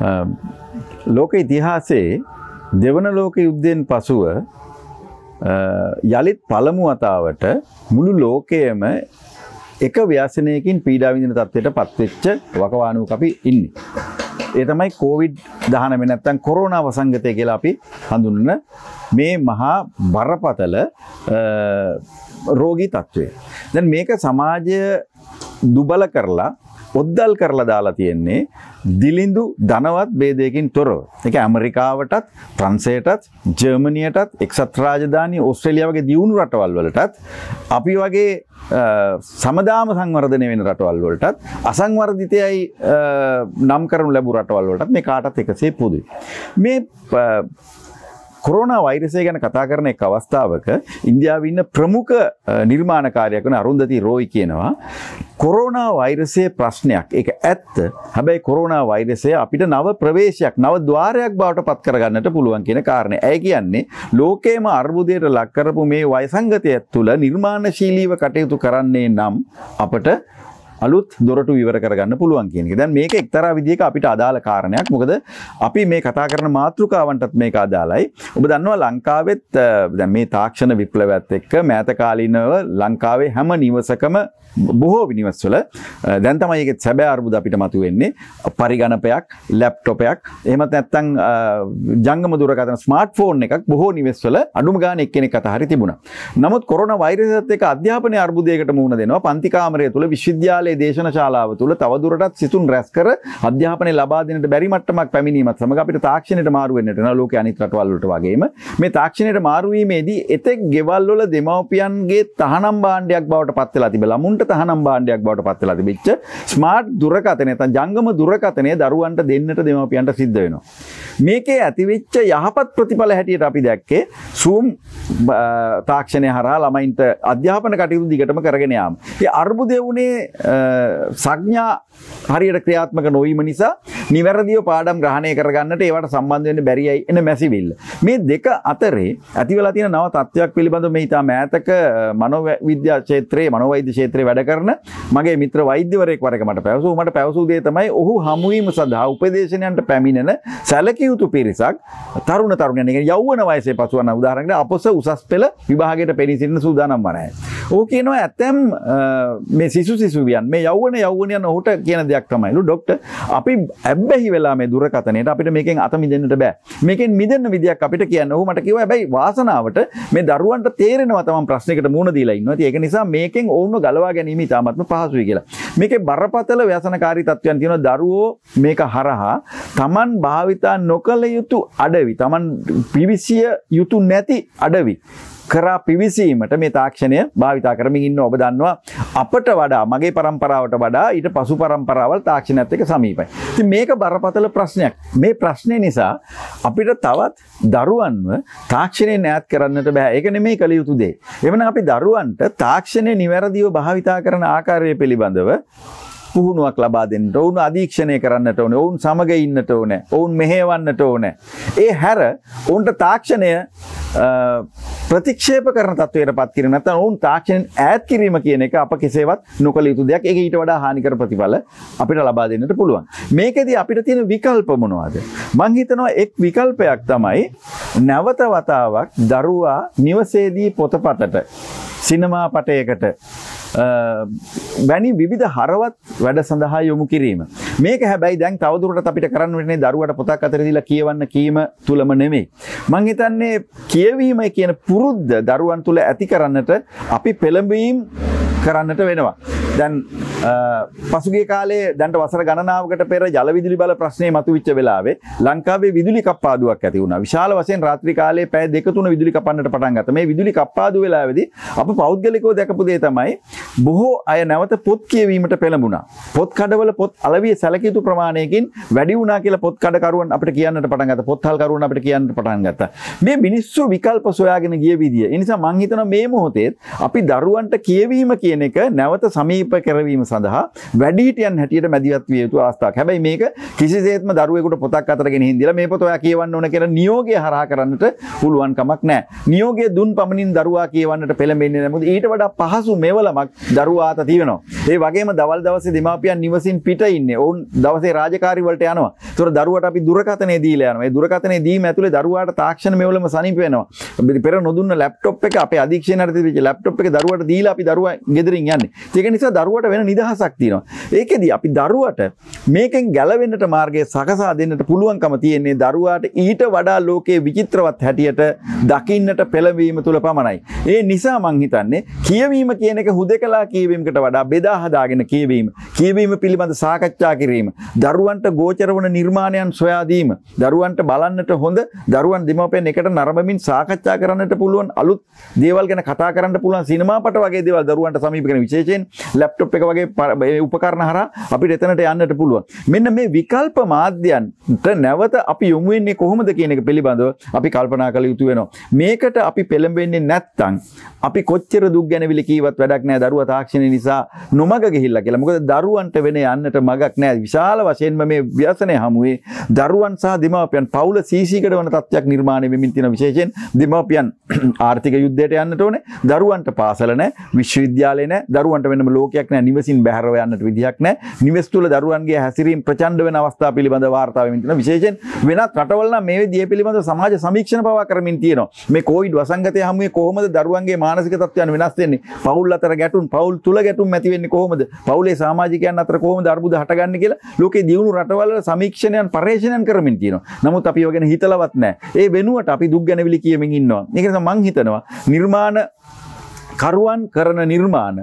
ලෝක ඉතිහාසයේ දෙවන ලෝක යුද්ධයෙන් පසුව යලිත් පළමු වතාවට මුළු ලෝකයේම එක ව්‍යසනයකින් පීඩා විඳින තත්ත්වයට පත්වෙච්ච වකවානුවක අපි ඉන්නේ. ඒ තමයි COVID-19 නැත්නම් කොරෝනා වසංගතය කියලා අපි හඳුන්වන මේ මහා බරපතල රෝගී තත්ත්වය. දැන් මේක සමාජය දුබල කරලා ඔද්දල් කරලා දාලා තියෙන්නේ දිලිඳු ධනවත් ભેදයකින් තොරව. ඒක ඇමරිකාවටත්, ප්‍රංශයටත්, ජර්මනියටත්, එක්සත් රාජධානී ඕස්ට්‍රේලියාව වගේ දියුණු රටවල් වලටත්, අපි වගේ සමදාම සංවර්ධනය වෙන රටවල් වලටත්, අසංවර්ධිතයයි නම් කරනු ලැබු රටවල් වලටත් මේ කාටත් එකසේ පොදුයි. මේ කොරෝනා වෛරසය ගැන කතා කරන එක් අවස්ථාවක ඉන්දියාවේ ඉන්න ප්‍රමුඛ නිර්මාණකාරයෙක් වන අරුන්දති රෝයි කියනවා කොරෝනා වෛරසයේ ප්‍රශ්නයක්. ඒක ඇත්ත. හැබැයි කොරෝනා වෛරසය අපිට නව ප්‍රවේශයක්, නව ద్వාරයක් බවට පත් කරගන්නට පුළුවන් කියන කාරණේ. ඇයි කියන්නේ ලෝකේම අර්බුදයට ලක් කරපු මේ වසංගතය තුළ නිර්මාණශීලීව කටයුතු කරන්නේ නම් අපට අලුත් දොරටු විවර කරගන්න පුළුවන් කියන එක. දැන් මේක එක්තරා විදිහක අපිට අදාළ කාරණයක්. මොකද අපි මේ කතා කරන මාතෘකාවන්ටත් මේක අදාළයි. ඔබ දන්නවා ලංකාවෙත් දැන් මේ තාක්ෂණ විප්ලවයත් එක්ක මෑත කාලීනව ලංකාවේ හැම නිවසකම බොහෝ නිවස්වල දැන් තමයි ඒකේ සැබෑ අර්බුද අපිට මතුවෙන්නේ. පරිගණකයක්, ලැප්ටොපයක්, එහෙමත් නැත්නම් ජංගම දුරකථන ස්මාර්ට්ෆෝන් එකක් බොහෝ නිවස්වල අඩුම ගානේ එක්කෙනෙක් අත හරි තිබුණා. නමුත් කොරෝනා වෛරසයත් එක්ක අධ්‍යාපනයේ අර්බුදයකට මුහුණ දෙනවා. පන්ති කාමරය තුල, විශ්වවිද්‍යාලයේ දේශන ශාලාව තුල තවදුරටත් සිසුන් රැස් කර අධ්‍යාපනය ලබා දෙන්නට බැරි මට්ටමක් පැමිණීමත් සමග අපිට තාක්ෂණයට මාරු වෙන්නට වෙනවා. ලෝකයේ අනිත් රටවල් වලට වගේම මේ තාක්ෂණයට මාරු වීමේදී එතෙක් ගෙවල් වල දෙමව්පියන්ගේ තහනම් භාණ්ඩයක් බවට පත් වෙලා තිබෙලා මුන්ට තහනම් භාණ්ඩයක් බවට පත් වෙලා තිබිච්ච ස්මාර්ට් දුරකථනය නැත්නම් ජංගම දුරකථනය දරුවන්ට දෙන්නට දෙමව්පියන්ට සිද්ධ වෙනවා. මේකේ ඇතිවෙච්ච යහපත් ප්‍රතිඵල හැටියට අපි දැක්කේ Zoom තාක්ෂණය හරහා ළමයින්ට අධ්‍යාපන කටයුතු දිගටම කරගෙන යාම. ඒ අර්බුදය වුණේ සංඥා හරියට ක්‍රියාත්මක නොවීම නිසා නිවැරදිව පාඩම් ග්‍රහණය කරගන්නට ඒවට සම්බන්ධ වෙන්න බැරියයි එන මැසිවිල්ල. මේ දෙක අතරේ ඇති වෙලා තියෙන නව තත්ත්වයක් පිළිබඳව මේ ඉතා මෑතක මනෝවිද්‍යා ක්ෂේත්‍රයේ මනෝවෛද්‍ය ක්ෂේත්‍රයේ වැඩ කරන මගේ මිත්‍ර වෛද්‍යවරයෙක් වරක මට පැවසූ දේ තමයි ඔහු හමුවීම සඳහා උපදේශනයන්ට පැමිණෙන සැලකිය යුතු පිරිසක් තරුණ තරුණියන් කියන්නේ යෞවන වයසේ පසු වන උදාහරණයක් අපොස උසස් පෙළ විභාගයට පෙනී සිටින සූදානම් වන අය. ඔහු කියනවා ඇතැම් මේ සිසුවියන් මේ යෞවනයන් ඔහුට කියන දෙයක් තමයිලු ડોක්ටර් අපි ඇබ්බැහි වෙලා මේ දුරකථනයට අපිට මේකෙන් අත මිදෙන්නට බෑ. මේකෙන් මිදෙන්න විදියක් අපිට කියන්න. ඔහු මට කිව්වා හැබැයි වාසනාවට මේ දරුවන්ට තේරෙනවා තමන් ප්‍රශ්නයකට මුහුණ දීලා ඉන්නවා. ඒක නිසා මේකෙන් ඔවුන්ව ගලවා ගැනීම ඉතාමත්ම පහසුයි කියලා. මේකේ බරපතල ව්‍යසනකාරී තත්ත්වයන් තියෙනවා. දරුවෝ මේක හරහා තමන් භාවිතා නොකළ යුතු අඩවි, තමන් පිවිසිය යුතු නැති අඩවි කරා පිවිසීමට මේ තාක්ෂණය භාවිතා කරමින් ඉන්න ඔබ දන්නවා අපට වඩා මගේ પરම්පරාවට වඩා ඊට පසු પરම්පරාවල් තාක්ෂණයත් එක්ක සමීපයි. ඉතින් මේක බරපතල ප්‍රශ්නයක්. මේ ප්‍රශ්නේ නිසා අපිට තවත් දරුවන්ව තාක්ෂණයෙන් ඈත් කරන්නට බෑ. ඒක නෙමෙයි කළ යුතු දේ. එවනම් අපි දරුවන්ට තාක්ෂණය නිවැරදිව භාවිතා කරන ආකාරය පිළිබඳව පුහුණුවක් ලබා දෙන්න ඕන, අධීක්ෂණය කරන්නට ඕනේ, ඔවුන් සමග ඉන්නට ඕනේ, ඔවුන් මෙහෙවන්නට ඕනේ. ඒ හැර ඔවුන්ට තාක්ෂණය ප්‍රතික්ෂේප කරන තත්වයකටපත් කිරීම නැත්නම් ඔවුන් තාක්ෂණයෙන් ඈත් කිරීම කියන එක අප කෙසේවත් නොකළ යුතු දෙයක්. ඒක ඊට වඩා හානිකර ප්‍රතිඵල අපිට ලබා දෙන්නට පුළුවන්. මේකෙදී අපිට තියෙන විකල්ප මොනවද? මම හිතනවා එක් විකල්පයක් තමයි නැවත වතාවක් දරුවා නිවසේදී පොතපතට, සිනමා පටයකට වැනි විවිධ හරවත් වැඩ සඳහා යොමු කිරීම. මේක හැබැයි දැන් තවදුරටත් අපිට කරන්න වෙන්නේ දරුවට පොතක් අතර දීලා කියවන්න කීම තුලම නෙමෙයි. මම හිතන්නේ කියවීම කියන පුරුද්ද දරුවන් තුල ඇති කරන්නට අපි පෙළඹවීම් කරන්නට වෙනවා. දැන් පසුගිය කාලේ දැන්ට වසර ගණනාවකට පෙර ජල විදුලි බල ප්‍රශ්නේ මතුවෙච්ච වෙලාවේ ලංකාවේ විදුලි කප්පාදුවක් ඇති වුණා. විශාල වශයෙන් රාත්‍රී කාලේ පැය 2-3 විදුලි කපන්නට පටන් ගත්තා. මේ විදුලි කප්පාදු වෙලාවේදී අප පෞද්ගලිකව දැකපු දේ තමයි බොහෝ අය නැවත පොත් කියවීමට පෙළඹුණා. පොත් කඩවල පොත් අලවිය සැලකිය යුතු ප්‍රමාණයකින් වැඩි වුණා කියලා පොත් කඩකරුවන් අපිට කියන්නට පටන් ගත්තා. පොත් හල්කරුවන් අපිට කියන්නට පටන් ගත්තා. මේ මිනිස්සු විකල්ප සොයාගෙන ගිය විදිය. ඒ නිසා මම හිතනවා මේ මොහොතේ අපි දරුවන්ට කියවීම කියන එක නැවත සමීප කරවීම සඳහා වැඩිහිටියන් හැටියට මැදිහත් විය යුතු අවස්ථාවක්. හැබැයි මේක කිසිසේත්ම දරුවෙකුට පොතක් අතට ගෙනihin දීලා මේ පොත ඔයා කියවන්න ඕන කියලා නියෝගය හරහා කරන්නට පුළුවන් කමක් නැහැ. නියෝගය දුන් පමණින් දරුවා කියවන්නට පෙළඹෙන්නේ නැහැ. මොකද ඊට වඩා පහසු මෙවලමක් දරුවා අත තියෙනවා. ඒ වගේම දවල් දවසේ දෙමාපියන් නිවසින් පිට ඉන්නේ. ඔවුන් දවසේ රාජකාරි වලට යනවා. ඒතකොට දරුවාට අපි දුරකථනය දීලා යනවා. ඒ දුරකථනය දීම ඇතුලේ දරුවාට තාක්ෂණ මෙවලම සනීප වෙනවා. පෙර නොදුන්න ලැප්ටොප් එක අපේ අධීක්ෂණයට තිබිච්ච ලැප්ටොප් එක දරුවාට දීලා අපි දරුවා ගෙදරින් යන්නේ. ඒක නිසා දරුවාට වෙන නිදහසක් තියෙනවා. ඒකෙදි අපි දරුවාට මේකෙන් ගැලවෙන්නට මාර්ගය සකසා දෙන්නට පුළුවන්කම තියෙන්නේ දරුවාට ඊට වඩා ලෝකයේ විචිත්‍රවත් හැටියට දකින්නට පෙළඹවීම තුල පමණයි. ඒ නිසා මං හිතන්නේ කියවීම කියන එක හුදකලා කියවීමකට වඩා බෙදා හදාගෙන කියවීම, කියවීම පිළිබඳ සාකච්ඡා කිරීම, දරුවන්ට ගෝචර වන නිර්මාණයන් සොයා දීම, දරුවන්ට බලන්නට හොඳ, දරුවන් දෙමාපියන් එකට නරඹමින් සාකච්ඡා කරන්නට පුළුවන් අලුත් දේවල් ගැන කතා කරන්න පුළුවන් සිනමාපට වගේ දේවල් දරුවන්ට සමීප කරන විශේෂයෙන් ලැප්ටොප් එක වගේ උපකරණ හරහා අපිට එතනට යන්නට පුළුවන්. මෙන්න මේ විකල්ප මාධ්‍යයන්ට නැවත අපි යොමු වෙන්නේ කොහොමද කියන එක පිළිබඳව අපි කල්පනා කළ යුතු වෙනවා. මේකට අපි පෙළඹෙන්නේ නැත්නම් අපි කොච්චර දුක් ගැනවිලි කීවත් වැඩක් නැහැ දරුවා තාක්ෂණය නිසා නොමග ගිහිල්ලා කියලා. මොකද දරුවන්ට වෙන යන්නට මගක් නැහැ. විශාල වශයෙන්ම මේ ව්‍යසනය හමුවේ දරුවන් සහ දෙමාපියන් පවුල සීසීකඩ වන තත්ත්වයක් නිර්මාණය වෙමින් තියෙන විශේෂයෙන් දෙමාපියන් ආර්ථික යුද්ධයට යන්නට ඕනේ. දරුවන්ට පාසල නැහැ, විශ්වවිද්‍යාලය නැහැ, දරුවන්ට වෙනම ලෝකයක් නැහැ, නිවසින් බැහැරව යන්නට විදිහක් නැහැ. නිවෙස් තුල දරුවන්ගේ හැසිරීම ප්‍රචණ්ඩ වෙන අවස්ථා පිළිබඳව වාර්තා වෙමින් තියෙනවා. විශේෂයෙන් වෙනත් රටවල නම් මේ විදිහේ පිළිබඳව සමාජ සමීක්ෂණ පවා කරමින් තියෙනවා. මේ කොවිඩ් වසංගතය හමුවේ කොහොමද දරුවන්ගේ මානසික තත්ත්වයන් වෙනස් වෙන්නේ? පවුල් අතර ගැටුම්, පවුල් තුල ගැටුම් ඇති වෙන්නේ කොහොමද? පවුලේ සමාජිකයන් අතර කොහොමද අර්බුද හටගන්නේ කියලා ලෝකේ දියුණු රටවල සමීක්ෂණයන් පර්යේෂණයන් කරමින් තියෙනවා. නමුත් අපි ඔය ගැන හිතලවත් නැහැ. ඒ වෙනුවට අපි දුක් ගැනවිලි කියමින් ඉන්නවා. ඒක නිසා මං හිතනවා නිර්මාණ කරුවන් කරන නිර්මාණ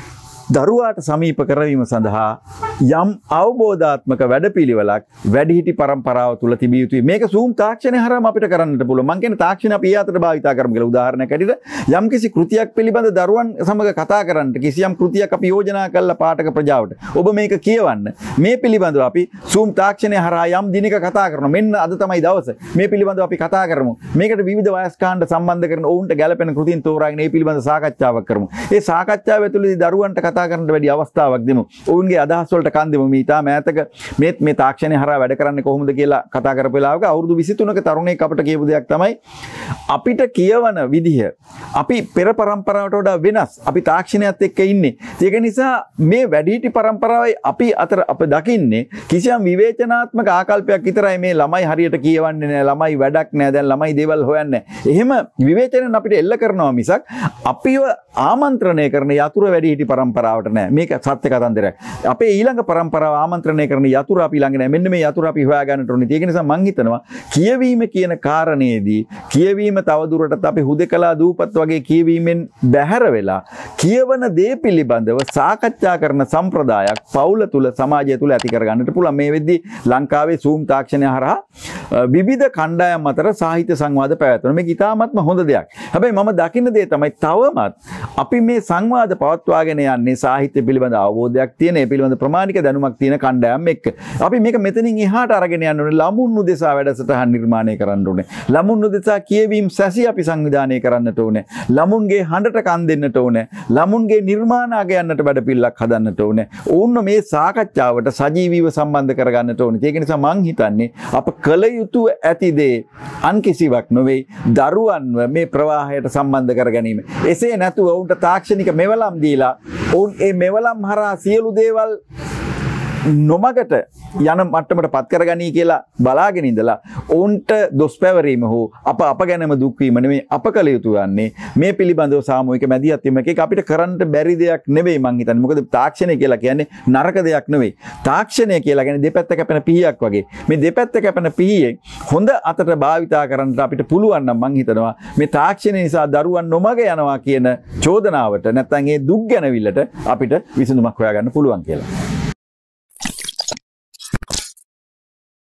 දරුවාට සමීප කරවීම සඳහා යම් අවබෝධාත්මක වැඩපිළිවෙලක් වැඩිහිටි පරම්පරාව තුල තිබිය යුතුයි. මේක Zoom තාක්ෂණය හරහාම අපිට කරන්නට පුළුවන්. මම කියන්නේ තාක්ෂණය අපි ඊයතට භාවිතා කරමු කියලා. උදාහරණයක් ඇටියට යම්කිසි කෘතියක් පිළිබඳ දරුවන් සමග කතා කරන්නට කිසියම් කෘතියක් අපි යෝජනා කළා පාඨක ප්‍රජාවට. ඔබ මේක කියවන්න. මේ පිළිබඳව අපි Zoom තාක්ෂණය හරහා යම් දිනක කතා කරනවා. මෙන්න අද තමයි දවස. මේ පිළිබඳව අපි කතා කරමු. මේකට විවිධ වයස්කාණ්ඩ සම්බන්ධ කරන ඔවුන්ට ගැළපෙන කෘතීන් තෝරාගෙන මේ පිළිබඳ සාකච්ඡාවක් කරමු. ඒ සාකච්ඡාව ඇතුළතදී දරුවන්ට කතා කරන්න වැඩි අවස්ථාවක් දෙමු. ඔවුන්ගේ අදහස් වලට කන් දෙමු. මේ ඊටා මෑතක මේ තාක්ෂණය හරහා වැඩ කරන්නේ කොහොමද කියලා කතා කරපු වෙලාවක අවුරුදු 23ක තරුණයෙක් අපිට කියපු දෙයක් තමයි අපිට කියවන විදිහ අපි පෙර පරම්පරාවට වඩා වෙනස්. අපි තාක්ෂණයත් එක්ක ඉන්නේ. ඒක නිසා මේ වැඩිහිටි පරම්පරාවයි අපි අතර අප දකින්නේ කිසියම් විවේචනාත්මක ආකල්පයක් විතරයි. මේ ළමයි හරියට කියවන්නේ නැහැ. ළමයි වැඩක් නැහැ. දැන් ළමයි දේවල් හොයන්නේ නැහැ. එහෙම විවේචනෙන් අපිට එල්ල කරනවා මිසක් අපිව ආමන්ත්‍රණය කරන යතුරු වැඩිහිටි පරම්පරාවට නැහැ. මේක සත්‍ය කතන්දරයක්. අපේ ඊළඟ පරම්පරාව ආමන්ත්‍රණය කරන යතුරු අපි ළඟ නැහැ. මෙන්න මේ යතුරු අපි හොයා ගන්නට ඕනේ. ඒක නිසා මම හිතනවා කියවීම කියන කාරණේදී කියවීම තවදුරටත් අපි හුදකලා දූපත් වගේ කියවීමෙන් බැහැර වෙලා කියවන දේ පිළිබඳව සාකච්ඡා කරන සම්ප්‍රදායක් පවුල තුල සමාජය තුල ඇති කර ගන්නට පුළුවන්. මේ වෙද්දී ලංකාවේ Zoom තාක්ෂණය හරහා විවිධ කණ්ඩායම් අතර සාහිත්‍ය සංවාද පැවැත්වෙනවා. මේක ඉතාමත්ම හොඳ දෙයක්. හැබැයි මම දකින්න දේ තමයි තවමත් අපි මේ සංවාද පවත්වාගෙන යන්නේ සාහිත්‍ය පිළිබඳ අවබෝධයක් තියෙන, ඒ පිළිබඳ ප්‍රමාණික දැනුමක් තියෙන කණ්ඩායම් එක්ක. අපි මේක මෙතනින් එහාට අරගෙන යන්න ඕනේ. ළමුන් උදෙසා වැඩසටහන් නිර්මාණය කරන්න ඕනේ. ළමුන් උදෙසා කියවීම සැසි අපි සංවිධානය කරන්නට ඕනේ. ළමුන්ගේ හඬට කන් දෙන්නට ඕනේ. ළමුන්ගේ නිර්මාණාග යන්නට වැඩපිළිවෙලක් හදන්නට ඕනේ. ඕන්න මේ සාකච්ඡාවට සජීවීව සම්බන්ධ කරගන්නට ඕනේ. ඒක නිසා මං හිතන්නේ අප කළ යුතු ඇති දේ අන් කිසිවක් නොවේ දරුවන්ව මේ ප්‍රවාහයට සම්බන්ධ කර ගැනීම. එසේ නැතුව ඔවුන්ට තාක්ෂණික මෙවලම් දීලා ඔවුන් ඒ මෙවලම් හරහා සියලු දේවල් නොමගට යන මට්ටමට පත් කරගනී කියලා බලාගෙන ඉඳලා ඔවුන්ට දොස් පැවරීම හෝ අප ගැනම දුක් වීම නෙමෙයි අප කළ යුතු යන්නේ මේ පිළිබඳව සාමූහික මැදිහත් වීම. ඒක අපිට කරන්න බැරි දෙයක් නෙවෙයි මං හිතන්නේ. මොකද තාක්ෂණය කියලා කියන්නේ නරක දෙයක් නෙවෙයි. තාක්ෂණය කියලා කියන්නේ දෙපැත්ත කැපෙන පිහියක් වගේ. මේ දෙපැත්ත කැපෙන පිහියෙන් හොඳ අතට භාවිතා කරන්න අපිට පුළුවන් නම් මං හිතනවා මේ තාක්ෂණය නිසා දරුවන් නොමග යනවා කියන චෝදනාවට නැත්නම් ඒ දුක් ගැනවිල්ලට අපිට විසඳුමක් හොයාගන්න පුළුවන් කියලා.